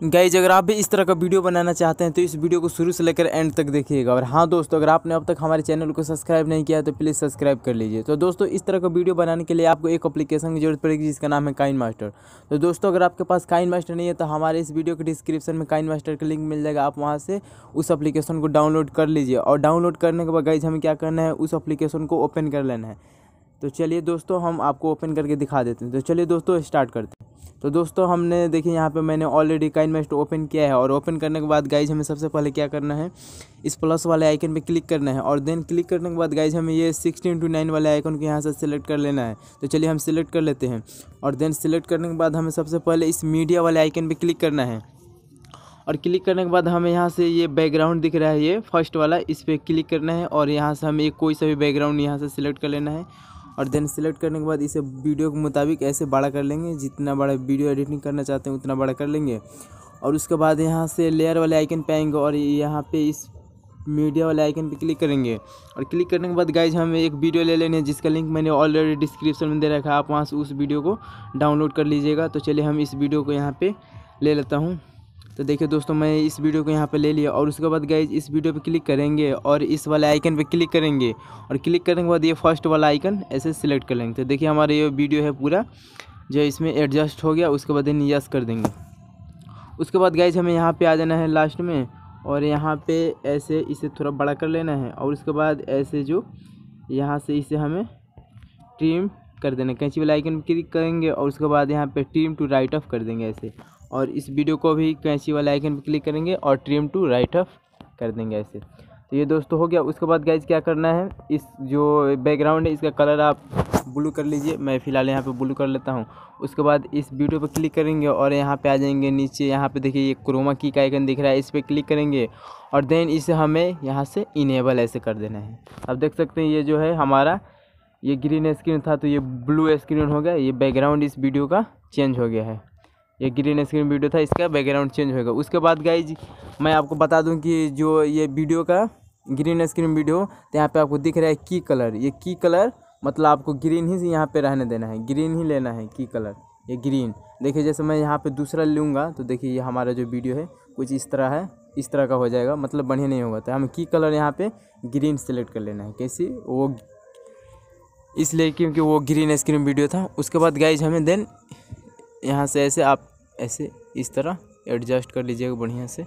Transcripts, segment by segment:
Guys अगर आप भी इस तरह का वीडियो बनाना चाहते हैं तो इस वीडियो को शुरू से लेकर एंड तक देखिएगा। और हाँ दोस्तों, अगर आपने अब तक हमारे चैनल को सब्सक्राइब नहीं किया है तो प्लीज़ सब्सक्राइब कर लीजिए। तो दोस्तों, इस तरह का वीडियो बनाने के लिए आपको एक एप्लीकेशन की जरूरत पड़ेगी जिसका नाम है काइनमास्टर। तो दोस्तों, अगर आपके पास काइनमास्टर नहीं है तो हमारे इस वीडियो के डिस्क्रिप्शन में काइनमास्टर का लिंक मिल जाएगा, आप वहाँ से उस एप्लीकेशन को डाउनलोड कर लीजिए। और डाउनलोड करने के बाद गाइज हमें क्या करना है, उस एप्लीकेशन को ओपन कर लेना है। तो चलिए दोस्तों, हम आपको ओपन करके दिखा देते हैं। तो चलिए दोस्तों, स्टार्ट करते हैं। तो दोस्तों, हमने देखिए यहाँ पे मैंने ऑलरेडी काइनमास्टर ओपन किया है। और ओपन करने के बाद गाइज हमें सबसे पहले क्या करना है, इस प्लस वाले आइकन पे क्लिक करना है। और देन क्लिक करने के बाद गाइज हमें ये 16:9 वाले आइकन को यहाँ से सिलेक्ट कर लेना है। तो चलिए हम सिलेक्ट कर लेते हैं। और देन सिलेक्ट करने के बाद हमें सबसे पहले इस मीडिया वाले आइकन पर क्लिक करना है। और क्लिक करने के बाद हमें यहाँ से ये बैकग्राउंड दिख रहा है, ये फर्स्ट वाला, इस पर क्लिक करना है। और यहाँ से हमें कोई सा भी बैकग्राउंड यहाँ से सिलेक्ट कर लेना है। और देन सिलेक्ट करने के बाद इसे वीडियो के मुताबिक ऐसे बड़ा कर लेंगे, जितना बड़ा वीडियो एडिटिंग करना चाहते हैं उतना बड़ा कर लेंगे। और उसके बाद यहाँ से लेयर वाले आइकन पे आएंगे और यहाँ पे इस मीडिया वाले आइकन पे क्लिक करेंगे। और क्लिक करने के बाद गाइज हमें एक वीडियो ले लेने हैं जिसका लिंक मैंने ऑलरेडी डिस्क्रिप्शन में दे रखा है, आप वहाँ से उस वीडियो को डाउनलोड कर लीजिएगा। तो चलिए हम इस वीडियो को यहाँ पर ले लेता हूँ। तो देखिए दोस्तों, मैं इस वीडियो को यहाँ पे ले लिया। और उसके बाद गाइज इस वीडियो पे क्लिक करेंगे और इस वाले आइकन पे क्लिक करेंगे। और क्लिक करने के बाद ये फर्स्ट वाला आइकन ऐसे सिलेक्ट कर लेंगे। तो देखिए हमारा ये वीडियो है पूरा जो इसमें एडजस्ट हो गया। उसके बाद इन यस कर देंगे। उसके बाद गाइज हमें यहाँ पे आ जाना है लास्ट में। और यहाँ पे ऐसे इसे थोड़ा बड़ा कर लेना है। और उसके बाद ऐसे जो यहाँ से इसे हमें ट्रिम कर देना है। कैंची वाला आइकन पे क्लिक करेंगे और उसके बाद यहाँ पे ट्रिम टू राइट ऑफ कर देंगे ऐसे। और इस वीडियो को भी कैंची वाले आइकन पे क्लिक करेंगे और ट्रिम टू राइट ऑफ कर देंगे ऐसे। तो ये दोस्तों हो गया। उसके बाद गाइज क्या करना है, इस जो बैकग्राउंड है इसका कलर आप ब्लू कर लीजिए। मैं फ़िलहाल यहाँ पे ब्लू कर लेता हूँ। उसके बाद इस वीडियो पे क्लिक करेंगे और यहाँ पे आ जाएंगे नीचे। यहाँ पे देखिए ये क्रोमा की का आइकन दिख रहा है, इस पर क्लिक करेंगे। और देन इसे हमें यहाँ से इनेबल ऐसे कर देना है। अब देख सकते हैं ये जो है हमारा ये ग्रीन स्क्रीन था तो ये ब्लू स्क्रीन हो गया। ये बैकग्राउंड इस वीडियो का चेंज हो गया है। ये ग्रीन स्क्रीन वीडियो था, इसका बैकग्राउंड चेंज होगा। उसके बाद गाइज मैं आपको बता दूं कि जो ये वीडियो का ग्रीन स्क्रीन वीडियो, तो यहाँ पे आपको दिख रहा है की कलर। ये की कलर मतलब आपको ग्रीन ही यहाँ पे रहने देना है, ग्रीन ही लेना है की कलर, ये ग्रीन। देखिए जैसे मैं यहाँ पे दूसरा लूँगा तो देखिए ये हमारा जो वीडियो है कुछ इस तरह है, इस तरह का हो जाएगा, मतलब बढ़िया नहीं होगा। तो हमें की कलर यहाँ पे ग्रीन सेलेक्ट कर लेना है। कैसी वो, इसलिए क्योंकि वो ग्रीन स्क्रीन वीडियो था। उसके बाद गाइज हमें देन यहाँ से ऐसे आप ऐसे इस तरह एडजस्ट कर लीजिएगा बढ़िया से।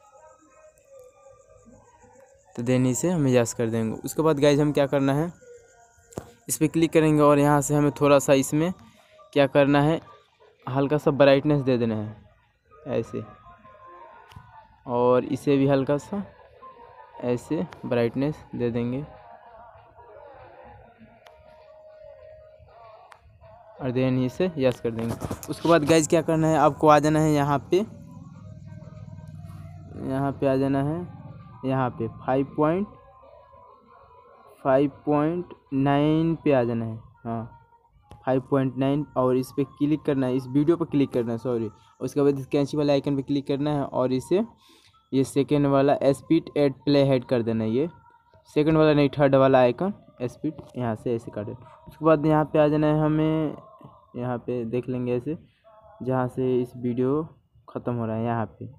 तो देन इसे हम यस कर देंगे। उसके बाद गाइज हम क्या करना है, इस पर क्लिक करेंगे और यहाँ से हमें थोड़ा सा इसमें क्या करना है, हल्का सा ब्राइटनेस दे देना है ऐसे। और इसे भी हल्का सा ऐसे ब्राइटनेस दे देंगे। और देन इसे यस कर देंगे। उसके बाद गाइज क्या करना है, आपको आ जाना है यहाँ पे आ जाना है, यहाँ पे 5.9 पे आ जाना है। हाँ 5.9 और इस पर क्लिक करना है, इस वीडियो पर क्लिक करना है, सॉरी। उसके बाद इस कैंची वाले आइकन पे क्लिक करना है और इसे ये सेकेंड वाला स्पीड एड प्ले हेड कर देना है। ये सेकेंड वाला नहीं, थर्ड वाला आइकन स्पीड यहाँ से ऐसे कर देना। उसके बाद यहाँ पे आ जाना है, हमें यहाँ पे देख लेंगे ऐसे जहाँ से इस वीडियो ख़त्म हो रहा है, यहाँ पे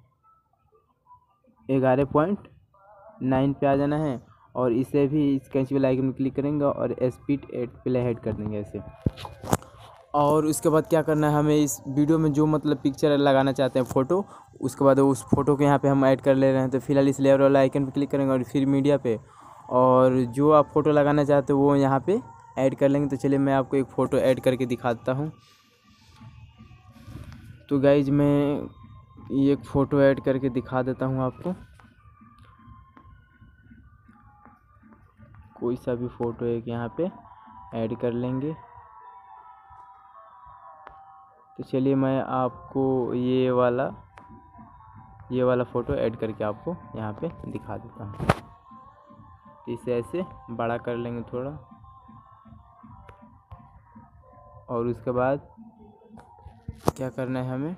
11.9 पे आ जाना है। और इसे भी इस कैंची वाले आइकन में क्लिक करेंगे और स्पीड एड प्ले हेड कर देंगे ऐसे। और उसके बाद क्या करना है, हमें इस वीडियो में जो मतलब पिक्चर लगाना चाहते हैं फ़ोटो, उसके बाद उस फोटो को यहाँ पे हम ऐड कर ले रहे हैं। तो फिलहाल इस लेयर वाला आइकन पे क्लिक करेंगे और फिर मीडिया पे, और जो आप फ़ोटो लगाना चाहते हो वो यहाँ पे ऐड कर लेंगे। तो चलिए मैं आपको एक फ़ोटो ऐड करके दिखाता हूँ। तो गाइज मैं ये एक फ़ोटो ऐड करके दिखा देता हूँ आपको। कोई सा भी फ़ोटो एक यहाँ पे ऐड कर लेंगे। तो चलिए मैं आपको ये वाला फ़ोटो ऐड करके आपको यहाँ पे दिखा देता हूँ। इसे ऐसे बड़ा कर लेंगे थोड़ा। और उसके बाद क्या करना है, हमें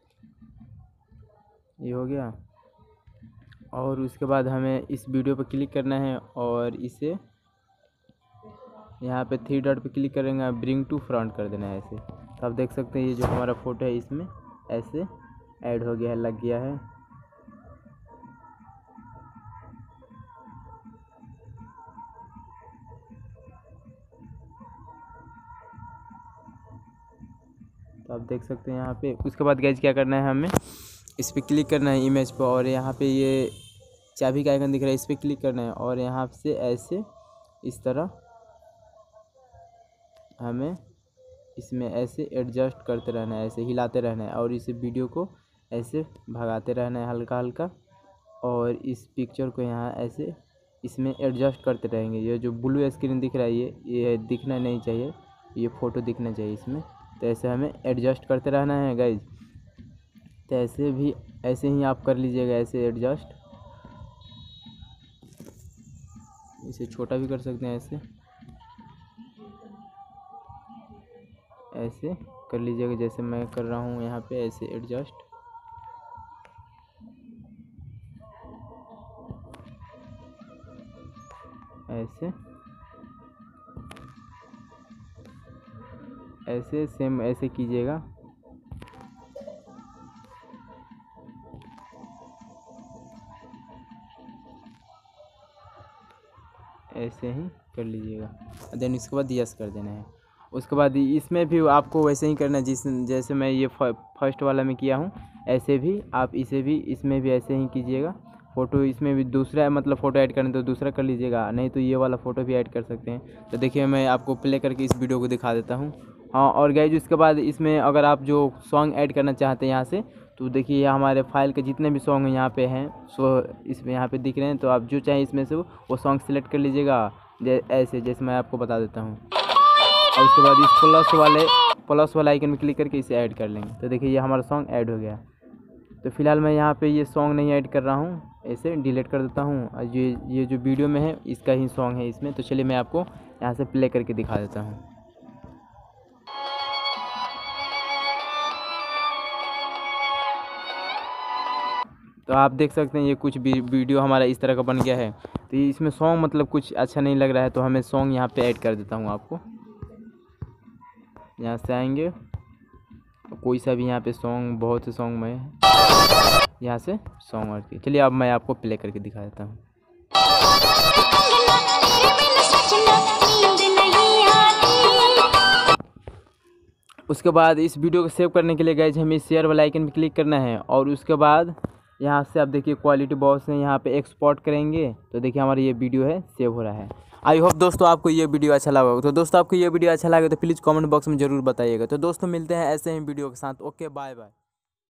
ये हो गया। और उसके बाद हमें इस वीडियो पर क्लिक करना है और इसे यहाँ पे 3 डॉट पे क्लिक करेंगे, ब्रिंग टू फ्रंट कर देना है ऐसे। तो आप देख सकते हैं ये जो हमारा फ़ोटो है इसमें ऐसे ऐड हो गया है, लग गया है। तो आप देख सकते हैं यहाँ पे। उसके बाद गाइज क्या करना है, हमें इस पर क्लिक करना है इमेज पर, और यहाँ पे ये चाबी का आइकन दिख रहा है, इस पर क्लिक करना है और यहाँ से ऐसे इस तरह हमें इसमें ऐसे एडजस्ट करते रहना है, ऐसे हिलाते रहना है और इस वीडियो को ऐसे भगाते रहना है हल्का हल्का, और इस पिक्चर को यहाँ ऐसे इसमें एडजस्ट करते रहेंगे। ये जो ब्लू स्क्रीन दिख रहा है ये दिखना नहीं चाहिए, ये फ़ोटो दिखना चाहिए इसमें। तो ऐसे हमें एडजस्ट करते रहना है गाइज। तो ऐसे ही आप कर लीजिएगा, ऐसे एडजस्ट। इसे छोटा भी कर सकते हैं, ऐसे कर लीजिएगा जैसे मैं कर रहा हूँ यहाँ पे, ऐसे एडजस्ट। ऐसे सेम ऐसे कीजिएगा। ऐसे ही कर लीजिएगा, देन इसके बाद यस कर देना है। उसके बाद इसमें भी आपको वैसे ही करना है जैसे मैं ये फर्स्ट वाला में किया हूँ, ऐसे भी आप इसमें भी ऐसे ही कीजिएगा। फ़ोटो इसमें भी दूसरा मतलब फ़ोटो ऐड करना तो दूसरा कर लीजिएगा, नहीं तो ये वाला फ़ोटो भी ऐड कर सकते हैं। तो देखिए मैं आपको प्ले करके इस वीडियो को दिखा देता हूँ। हाँ, और गाइस उसके बाद इसमें अगर आप जो सॉन्ग ऐड करना चाहते हैं यहाँ से, तो देखिए हमारे फाइल के जितने भी सॉन्ग यहाँ पे हैं सो इसमें यहाँ पे दिख रहे हैं। तो आप जो चाहें इसमें से वो सॉन्ग सेलेक्ट कर लीजिएगा, ऐसे जैसे मैं आपको बता देता हूँ। और उसके बाद इस प्लस वाला आइकन में क्लिक करके इसे ऐड कर लेंगे। तो देखिए ये हमारा सॉन्ग ऐड हो गया। तो फिलहाल मैं यहाँ पे ये सॉन्ग नहीं ऐड कर रहा हूँ, ऐसे डिलीट कर देता हूँ। और ये जो वीडियो में है इसका ही सॉन्ग है इसमें। तो चलिए मैं आपको यहाँ से प्ले करके दिखा देता हूँ। तो आप देख सकते हैं ये कुछ वीडियो हमारा इस तरह का बन गया है। तो इसमें सॉन्ग मतलब कुछ अच्छा नहीं लग रहा है, तो हमें सॉन्ग यहाँ पे ऐड कर देता हूँ आपको। यहाँ से आएंगे, कोई सा भी यहाँ पे सॉन्ग, बहुत से सॉन्ग में यहाँ से सॉन्ग ऐड किए। चलिए अब मैं आपको प्ले करके दिखा देता हूँ। उसके बाद इस वीडियो को सेव करने के लिए गाइज हमें शेयर वाला आइकन पे क्लिक करना है, और उसके बाद यहाँ से आप देखिए क्वालिटी बहुत से यहाँ पे एक्सपोर्ट करेंगे। तो देखिए हमारा ये वीडियो है सेव हो रहा है। आई होप दोस्तों आपको ये वीडियो अच्छा लगा होगा। तो दोस्तों आपको ये वीडियो अच्छा लगा तो प्लीज़ कमेंट बॉक्स में ज़रूर बताइएगा। तो दोस्तों मिलते हैं ऐसे ही वीडियो के साथ। Okay, bye bye.